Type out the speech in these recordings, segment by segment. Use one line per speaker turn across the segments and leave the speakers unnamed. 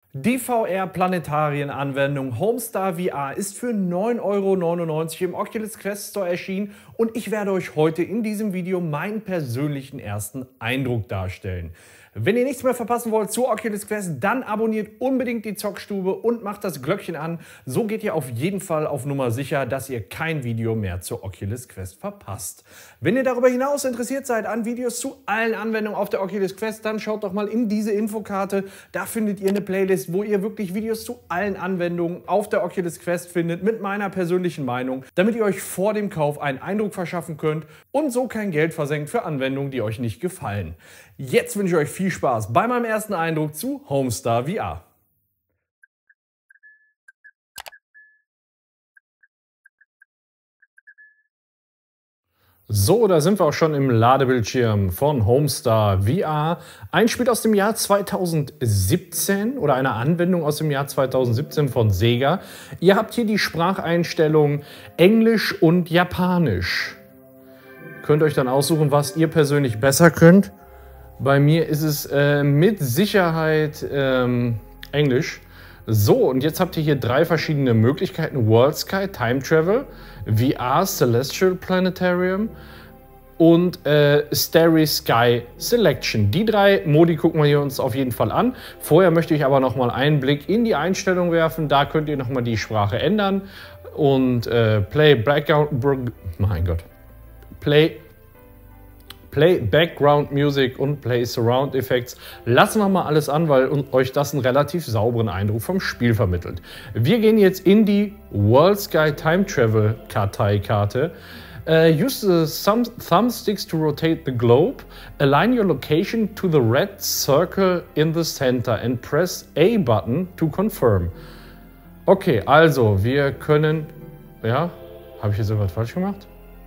Die VR-Planetarien-Anwendung Homestar VR ist für 9,99 € im Oculus Quest Store erschienen und ich werde euch heute in diesem Video meinen persönlichen ersten Eindruck darstellen. Wenn ihr nichts mehr verpassen wollt zur Oculus Quest, dann abonniert unbedingt die Zockstube und macht das Glöckchen an. So geht ihr auf jeden Fall auf Nummer sicher, dass ihr kein Video mehr zur Oculus Quest verpasst. Wenn ihr darüber hinaus interessiert seid an Videos zu allen Anwendungen auf der Oculus Quest, dann schaut doch mal in diese Infokarte. Da findet ihr eine Playlist, wo ihr wirklich Videos zu allen Anwendungen auf der Oculus Quest findet, mit meiner persönlichen Meinung, damit ihr euch vor dem Kauf einen Eindruck verschaffen könnt und so kein Geld versenkt für Anwendungen, die euch nicht gefallen. Jetzt wünsche ich euch viel Spaß bei meinem ersten Eindruck zu Homestar VR. So, da sind wir auch schon im Ladebildschirm von Homestar VR. Ein Spiel aus dem Jahr 2017 oder eine Anwendung aus dem Jahr 2017 von Sega. Ihr habt hier die Spracheinstellung Englisch und Japanisch. Könnt euch dann aussuchen, was ihr persönlich besser könnt. Bei mir ist es mit Sicherheit Englisch. So, und jetzt habt ihr hier drei verschiedene Möglichkeiten. World Sky, Time Travel, VR, Celestial Planetarium und Starry Sky Selection. Die drei Modi gucken wir hier uns auf jeden Fall an. Vorher möchte ich aber noch mal einen Blick in die Einstellung werfen. Da könnt ihr noch mal die Sprache ändern. Und Play Background Music und Play Surround Effects. Lassen wir mal alles an, weil euch das einen relativ sauberen Eindruck vom Spiel vermittelt. Wir gehen jetzt in die World Sky Time Travel Karteikarte. Use the thumbsticks to rotate the globe. Align your location to the red circle in the center and press A button to confirm. Okay, also wir können... Ja, habe ich jetzt irgendwas falsch gemacht?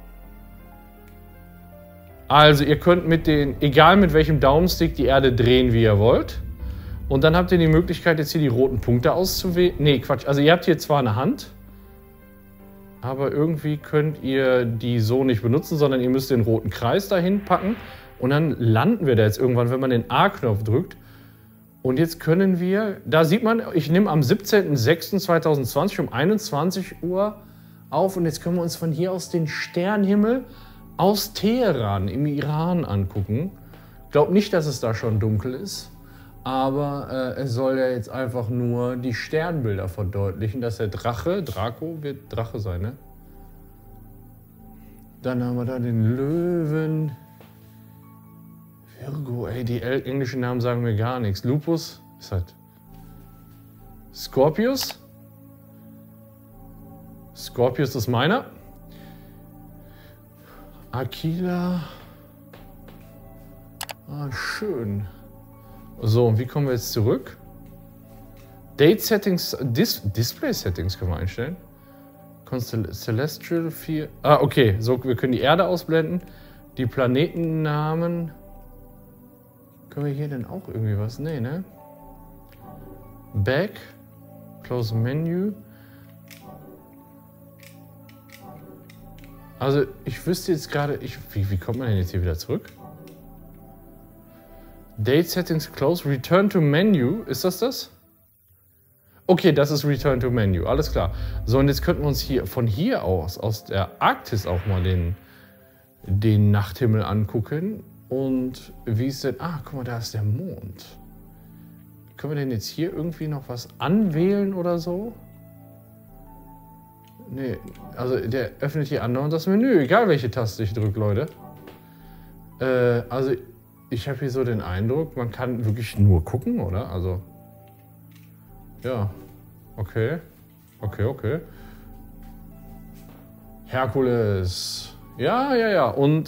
Also ihr könnt egal mit welchem Daumenstick, die Erde drehen, wie ihr wollt. Und dann habt ihr die Möglichkeit, jetzt hier die roten Punkte auszuwählen. Nee, Quatsch. Also ihr habt hier zwar eine Hand, aber irgendwie könnt ihr die so nicht benutzen, sondern ihr müsst den roten Kreis dahin packen. Und dann landen wir da jetzt irgendwann, wenn man den A-Knopf drückt. Und jetzt können wir, da sieht man, ich nehme am 17.06.2020 um 21 Uhr auf. Und jetzt können wir uns von hier aus den Sternenhimmel aus Teheran im Iran angucken. Ich glaube nicht, dass es da schon dunkel ist, aber es soll ja jetzt einfach nur die Sternbilder verdeutlichen, dass der Draco wird Drache sein, ne? Dann haben wir da den Löwen. Virgo, ey, die englischen Namen sagen mir gar nichts. Lupus, ist halt Scorpius. Scorpius ist meiner. Aquila. Ah, schön. So, und wie kommen wir jetzt zurück? Date Settings, Display Settings können wir einstellen. Celestial 4. Ah, okay. So, wir können die Erde ausblenden. Die Planetennamen. Können wir hier denn auch irgendwie was? Nee, ne? Back. Close Menu. Also ich wüsste jetzt gerade, wie kommt man denn jetzt hier wieder zurück? Date Settings Close, Return to Menu, ist das? Okay, das ist Return to Menu, alles klar. So, und jetzt könnten wir uns hier von hier aus der Arktis auch mal den Nachthimmel angucken. Und wie ist denn, guck mal, da ist der Mond. Können wir denn jetzt hier irgendwie noch was anwählen oder so? Nee, also der öffnet hier andauernd das Menü, egal welche Taste ich drücke, Leute. Also ich habe hier so den Eindruck, man kann wirklich nur gucken, oder? Also, ja, okay. Herkules. Ja. Und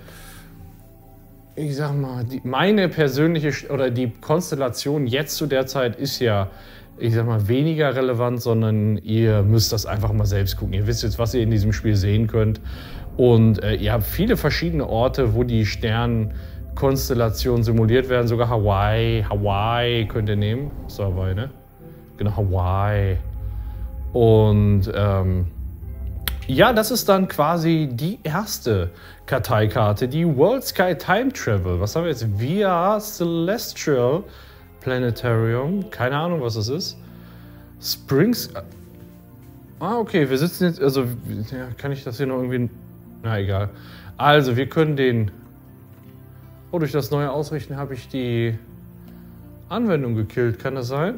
ich sag mal, meine persönliche, oder die Konstellation jetzt zu der Zeit ist ja, ich sag mal, weniger relevant, sondern ihr müsst das einfach mal selbst gucken. Ihr wisst jetzt, was ihr in diesem Spiel sehen könnt. Und ihr habt viele verschiedene Orte, wo die Sternkonstellationen simuliert werden. Sogar Hawaii könnt ihr nehmen. So, Hawaii, ne? Genau, Hawaii. Und ja, das ist dann quasi die erste Karteikarte, die World Sky Time Travel. Was haben wir jetzt? VR Celestial Planetarium. Keine Ahnung, was das ist. Springs... Ah, okay, wir sitzen jetzt... Also, ja, kann ich das hier noch irgendwie... Na, egal. Also, wir können den... Oh, durch das neue Ausrichten habe ich die Anwendung gekillt. Kann das sein?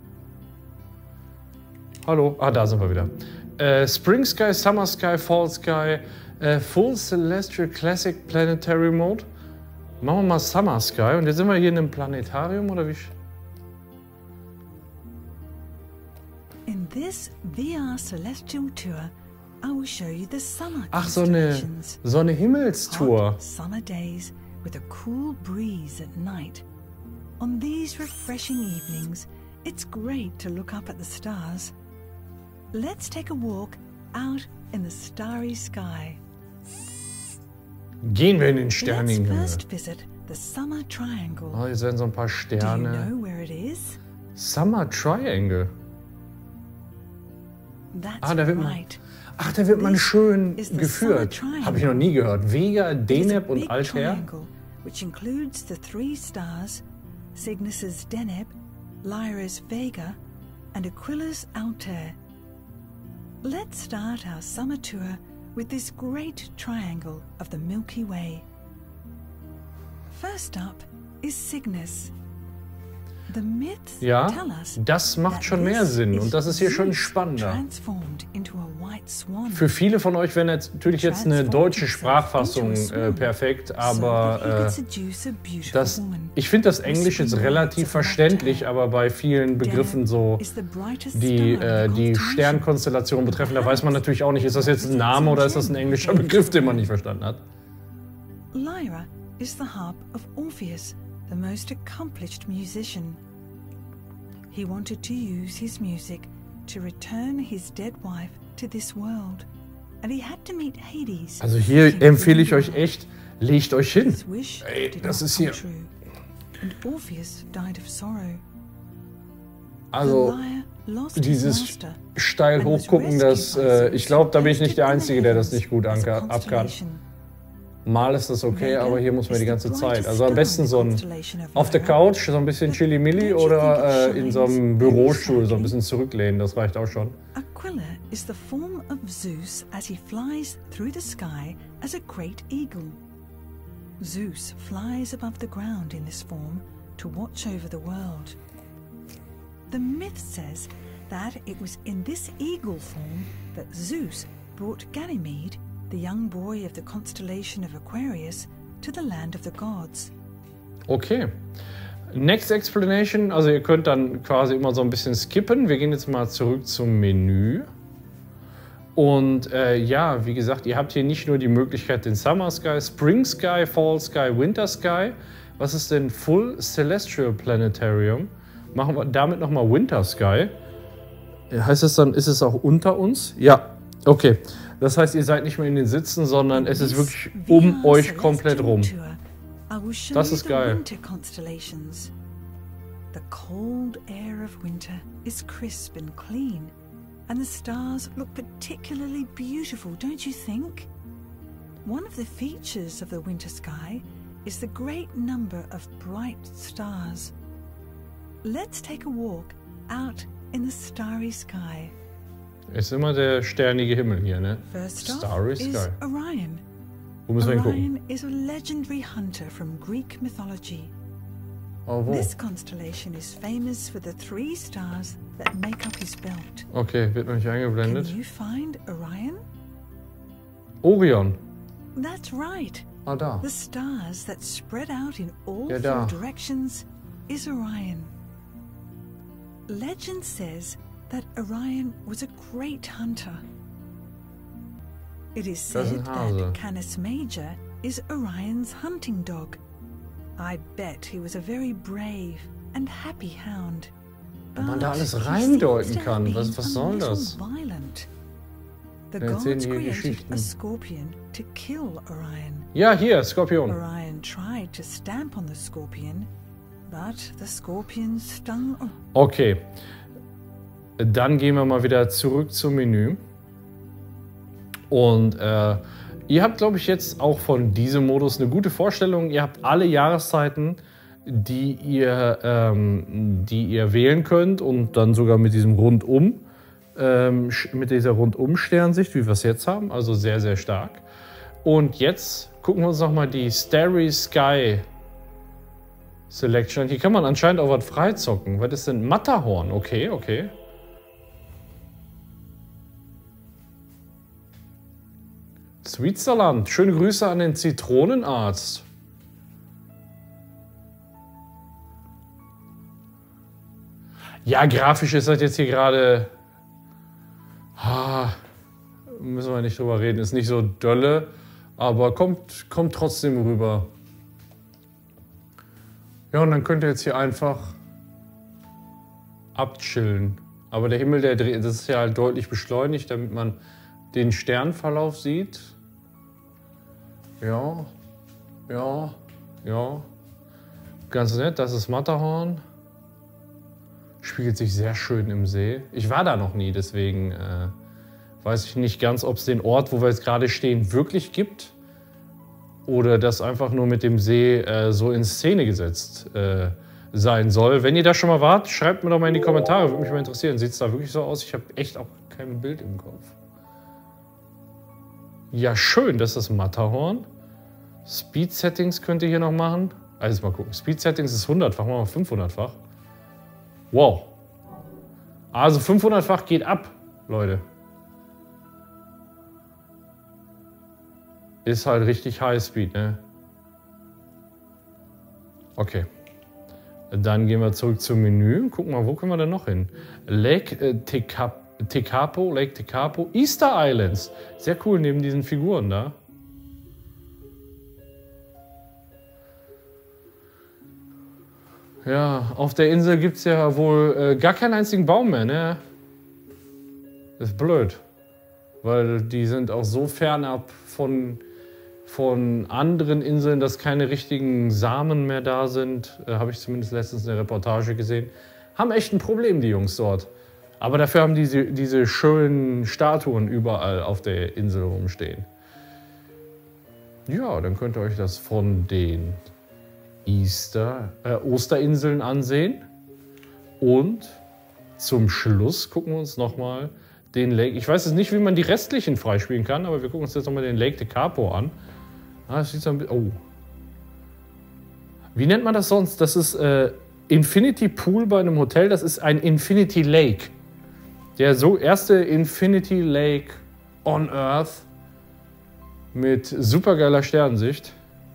Hallo? Ah, da sind wir wieder. Spring Sky, Summer Sky, Fall Sky, Full Celestial Classic Planetary Mode. Machen wir mal Summer Sky. Und jetzt sind wir hier in einem Planetarium, oder wie?
In this VR Celestial Tour, I will show you the summer
Ach,
constellations.
so eine Himmelstour.
Hot summer days with a cool breeze at night. On these refreshing evenings, it's great to look up at the stars. Let's take a walk out in the starry sky.
Gehen wir in den
Let's
sternigen Himmel.
first visit the Summer Triangle.
Oh, hier sind so ein paar
Do you
Sterne.
know where it is?
Summer Triangle.
That's
Ah, da wird man...
right.
Ach, da wird man
This
schön
is the
geführt.
Summer Triangle.
Habe ich noch nie gehört. Vega,
It is a
Deneb und
big
Altair.
triangle, which includes the three stars, Cygnus's Deneb, Lyra's Vega, and Aquila's Altair. Let's start our summer tour with this great triangle of the Milky Way. First up is Cygnus. The myths
Ja,
tell us
das macht
that
schon mehr
this
Sinn
is
und das ist hier schon
Zeus
spannender.
transformed into a white swan.
Für viele von euch wäre natürlich jetzt eine deutsche Sprachfassung perfekt, aber ich finde das Englisch jetzt relativ verständlich, aber bei vielen Begriffen so, die Sternkonstellation betreffen, da weiß man natürlich auch nicht, ist das jetzt ein Name oder ist das ein englischer Begriff, den man nicht verstanden hat.
Lyra is the harp of Orpheus, the most accomplished musician. He wanted to use his music to return his dead wife to this world, and he had to meet Hades.
Also hier empfehle ich euch echt, legt euch hin.
His wish
Ey,
did
das
not
ist
come
hier...
true, and Orpheus died of sorrow.
Also
The lyre lost his
dieses
master
steil
and was
hochgucken, das,
rescued by Zeus
ich glaube, da bin ich
and
nicht der
stood in the
Einzige, der das
heavens
nicht gut
as a
ab kann.
constellation.
Mal ist das okay,
Vega
aber hier muss man
is
die
the
ganze Zeit.
brightest
Also am
star
besten
in the
so ein
constellation of
auf der
Lyra.
Couch, so ein bisschen Chili-Milli oder in so einem Bürostuhl so ein bisschen zurücklehnen, das reicht auch schon.
Aquila is the form of Zeus as he flies through the sky as a great eagle. Zeus flies above the ground in this form to watch over the world. The myth says that it was in this eagle form that Zeus brought Ganymede, the young boy of the constellation of Aquarius, to the land of the gods.
Okay. Next Explanation, also ihr könnt dann quasi immer so ein bisschen skippen. Wir gehen jetzt mal zurück zum Menü. Und ja, wie gesagt, ihr habt hier nicht nur die Möglichkeit, den Summer Sky, Spring Sky, Fall Sky, Winter Sky. Was ist denn Full Celestial Planetarium? Machen wir damit nochmal Winter Sky. Heißt es dann, ist es auch unter uns? Ja, okay. Das heißt, ihr seid nicht mehr in den Sitzen, sondern es ist wirklich um euch komplett rum. Das ist geil.
The cold air of winter is crisp and clean, and the stars look particularly beautiful, don't you think? One of the features of the winter sky is the great number of bright stars. Let's take a walk out in the starry sky.
Ist immer der sternige Himmel hier, ne?
First off
Starry
is
Sky.
Orion.
Wo müssen wir hingucken?
Orion is a legendary hunter from Greek mythology.
Oh, wo?
This constellation is famous for the three stars that make up his belt.
Okay, wird noch nicht
Can
eingeblendet.
you find Orion?
Orion.
That's right.
Ah, da.
The stars that spread out in all
Ja, da.
four directions is Orion. Legend says that Orion was a great hunter. It is
Das ist
said
ein Hase.
that Canis Major is Orion's hunting dog. I bet he was a very brave and happy hound.
Ob man da
But
alles
he
reindeuten
seems to
kann,
have
was
been a
soll
little
das?
Violent. The
Wir erzählen
gods
hier
created
Geschichten.
a scorpion to kill Orion.
Ja, hier, Skorpion.
Orion tried to stamp on the scorpion, but the scorpion stung.
Okay. Dann gehen wir mal wieder zurück zum Menü. Und ihr habt, glaube ich, jetzt auch von diesem Modus eine gute Vorstellung. Ihr habt alle Jahreszeiten. die ihr wählen könnt und dann sogar mit diesem Rundum, mit dieser Rundum-Sternsicht, wie wir es jetzt haben, also sehr, sehr stark. Und jetzt gucken wir uns nochmal die Starry Sky Selection. Hier kann man anscheinend auch was freizocken. Was ist denn? Matterhorn, okay, okay. Switzerland, schöne Grüße an den Zitronenarzt. Ja, grafisch ist das jetzt hier gerade... müssen wir nicht drüber reden, ist nicht so dolle, aber kommt trotzdem rüber. Ja, und dann könnt ihr jetzt hier einfach abchillen. Aber der Himmel, der dreht, das ist ja halt deutlich beschleunigt, damit man den Sternverlauf sieht. Ja, ja, ja. Ganz nett, das ist Matterhorn. Spiegelt sich sehr schön im See. Ich war da noch nie, deswegen weiß ich nicht ganz, ob es den Ort, wo wir jetzt gerade stehen, wirklich gibt. Oder das einfach nur mit dem See so in Szene gesetzt sein soll. Wenn ihr da schon mal wart, schreibt mir doch mal in die Kommentare, würde mich mal interessieren. Sieht es da wirklich so aus? Ich habe echt auch kein Bild im Kopf. Ja, schön, das ist Matterhorn. Speed Settings könnt ihr hier noch machen. Also mal gucken. Speed Settings ist 100-fach, machen wir 500-fach. Wow. Also 500-fach geht ab, Leute. Ist halt richtig Highspeed, ne? Okay. Dann gehen wir zurück zum Menü. Gucken mal, wo können wir denn noch hin? Lake Tekapo, Lake Tekapo, Easter Islands. Sehr cool, neben diesen Figuren da. Ja, auf der Insel gibt es ja wohl gar keinen einzigen Baum mehr, ne? Das ist blöd. Weil die sind auch so fernab von anderen Inseln, dass keine richtigen Samen mehr da sind. Habe ich zumindest letztens in der Reportage gesehen. Haben echt ein Problem, die Jungs dort. Aber dafür haben diese schönen Statuen überall auf der Insel rumstehen. Ja, dann könnt ihr euch das von den Osterinseln ansehen. Und zum Schluss gucken wir uns nochmal den Lake... Ich weiß jetzt nicht, wie man die restlichen freispielen kann, aber wir gucken uns jetzt nochmal den Lake Tekapo an. Das sieht so ein bisschen... Oh. Wie nennt man das sonst? Das ist Infinity Pool bei einem Hotel. Das ist ein Infinity Lake. Der erste Infinity Lake on Earth mit supergeiler Sternensicht.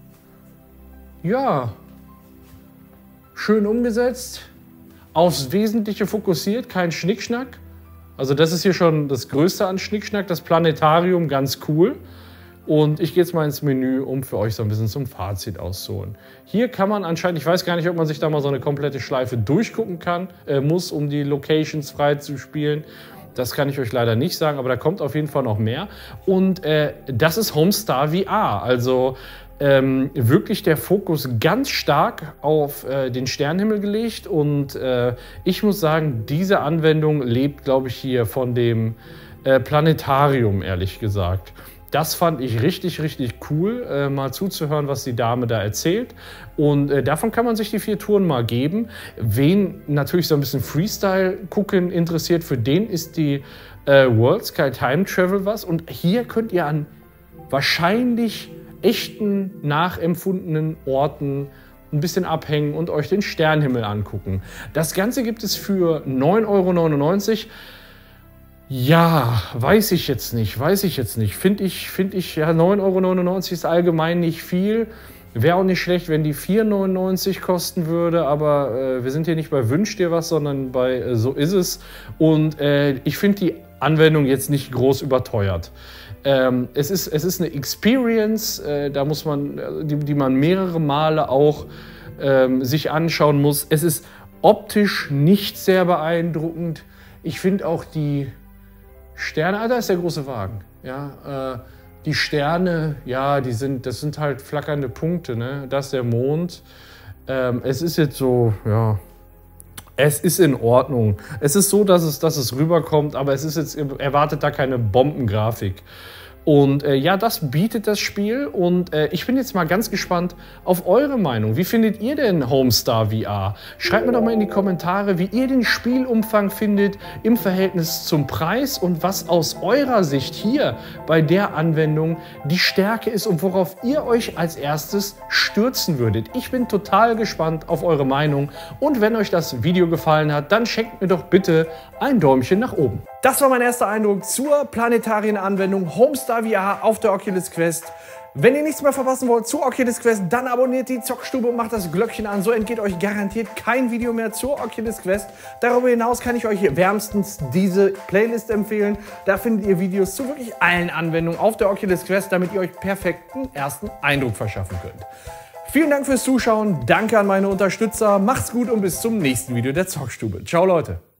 Ja, schön umgesetzt, aufs Wesentliche fokussiert, kein Schnickschnack. Also das ist hier schon das Größte an Schnickschnack, das Planetarium, ganz cool. Und ich gehe jetzt mal ins Menü, um für euch so ein bisschen zum Fazit auszuholen. Hier kann man anscheinend, ich weiß gar nicht, ob man sich da mal so eine komplette Schleife durchgucken muss, um die Locations frei zu spielen. Das kann ich euch leider nicht sagen, aber da kommt auf jeden Fall noch mehr. Und das ist Homestar VR, also wirklich der Fokus ganz stark auf den Sternenhimmel gelegt. Und ich muss sagen, diese Anwendung lebt, glaube ich, hier von dem Planetarium, ehrlich gesagt. Das fand ich richtig, richtig cool, mal zuzuhören, was die Dame da erzählt. Und davon kann man sich die 4 Touren mal geben. Wen natürlich so ein bisschen Freestyle gucken interessiert, für den ist die World Sky Time Travel was. Und hier könnt ihr an wahrscheinlich echten, nachempfundenen Orten ein bisschen abhängen und euch den Sternenhimmel angucken. Das Ganze gibt es für 9,99 €. Ja, weiß ich jetzt nicht. Finde ich, ja, 9,99 € ist allgemein nicht viel. Wäre auch nicht schlecht, wenn die 4,99 € kosten würde, aber wir sind hier nicht bei Wünsch dir was, sondern bei So ist es. Und ich finde die Anwendung jetzt nicht groß überteuert. Es ist eine Experience, da muss man, die man mehrere Male auch sich anschauen muss. Es ist optisch nicht sehr beeindruckend. Ich finde auch die Sterne, da ist der große Wagen. Ja, die Sterne, ja, das sind halt flackernde Punkte. Ne? Das ist der Mond. Es ist jetzt so, ja, es ist in Ordnung. Es ist so, dass es rüberkommt, aber es ist jetzt, erwartet da keine Bombengrafik. Und ja, das bietet das Spiel und ich bin jetzt mal ganz gespannt auf eure Meinung. Wie findet ihr denn Homestar VR? Schreibt mir doch mal in die Kommentare, wie ihr den Spielumfang findet im Verhältnis zum Preis und was aus eurer Sicht hier bei der Anwendung die Stärke ist und worauf ihr euch als erstes stürzen würdet. Ich bin total gespannt auf eure Meinung und wenn euch das Video gefallen hat, dann schenkt mir doch bitte ein Däumchen nach oben. Das war mein erster Eindruck zur Planetarien-Anwendung Homestar VR auf der Oculus Quest. Wenn ihr nichts mehr verpassen wollt zur Oculus Quest, dann abonniert die Zockstube und macht das Glöckchen an. So entgeht euch garantiert kein Video mehr zur Oculus Quest. Darüber hinaus kann ich euch wärmstens diese Playlist empfehlen. Da findet ihr Videos zu wirklich allen Anwendungen auf der Oculus Quest, damit ihr euch perfekten ersten Eindruck verschaffen könnt. Vielen Dank fürs Zuschauen, danke an meine Unterstützer, macht's gut und bis zum nächsten Video der Zockstube. Ciao Leute!